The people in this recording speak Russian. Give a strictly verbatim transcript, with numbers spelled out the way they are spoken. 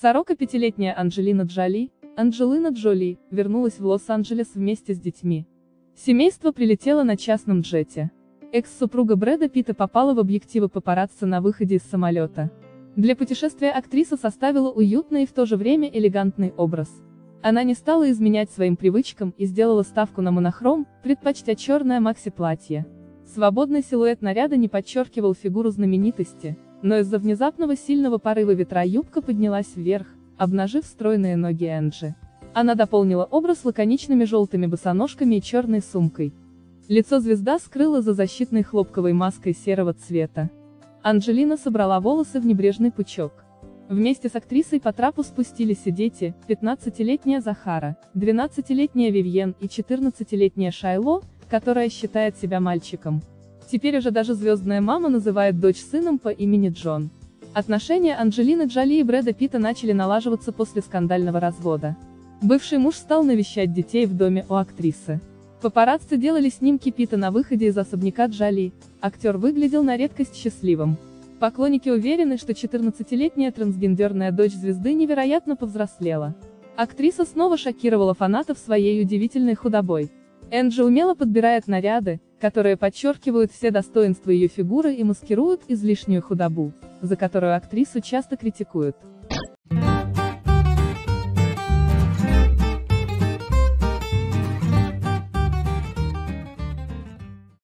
сорок пятилетняя Анджелина Джоли, Анджелина Джоли, вернулась в Лос-Анджелес вместе с детьми. Семейство прилетело на частном джете. Экс-супруга Брэда Питта попала в объективы папарацци на выходе из самолета. Для путешествия актриса составила уютный и в то же время элегантный образ. Она не стала изменять своим привычкам и сделала ставку на монохром, предпочтя черное макси-платье. Свободный силуэт наряда не подчеркивал фигуру знаменитости, но из-за внезапного сильного порыва ветра юбка поднялась вверх, обнажив стройные ноги Энджи. Она дополнила образ лаконичными желтыми босоножками и черной сумкой. Лицо звезда скрыла за защитной хлопковой маской серого цвета. Анджелина собрала волосы в небрежный пучок. Вместе с актрисой по трапу спустились и дети, пятнадцатилетняя Захара, двенадцатилетняя Вивьен и четырнадцатилетняя Шайло, которая считает себя мальчиком. Теперь уже даже звездная мама называет дочь сыном по имени Джон. Отношения Анджелины Джоли и Брэда Питта начали налаживаться после скандального развода. Бывший муж стал навещать детей в доме у актрисы. Папарацци делали снимки Питта на выходе из особняка Джоли. Актер выглядел на редкость счастливым. Поклонники уверены, что четырнадцатилетняя трансгендерная дочь звезды невероятно повзрослела. Актриса снова шокировала фанатов своей удивительной худобой. Энджи умело подбирает наряды, которые подчеркивают все достоинства ее фигуры и маскируют излишнюю худобу, за которую актрису часто критикуют.